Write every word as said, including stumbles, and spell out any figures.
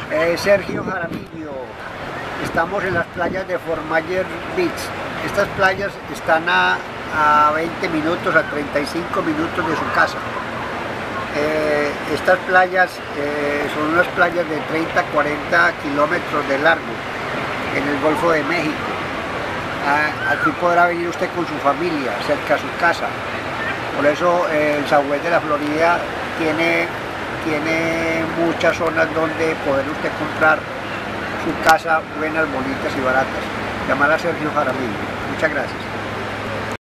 Eh, Sergio Jaramillo, estamos en las playas de Fort Myers Beach. Estas playas están a, a veinte minutos, a treinta y cinco minutos de su casa. Eh, estas playas eh, son unas playas de treinta a cuarenta kilómetros de largo en el Golfo de México. Ah, aquí podrá venir usted con su familia, cerca a su casa. Por eso eh, el Sahuel de la Florida tiene, tiene muchas zonas donde poder usted comprar su casa buenas, bonitas y baratas. Llamar a Sergio Jaramillo. Muchas gracias.